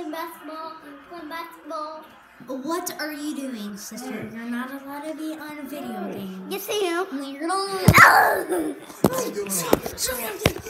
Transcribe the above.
playing basketball. I'm playing basketball. What are you doing, sister? You're not allowed to be on a video game. Yes, I am. No, you're not. Oh!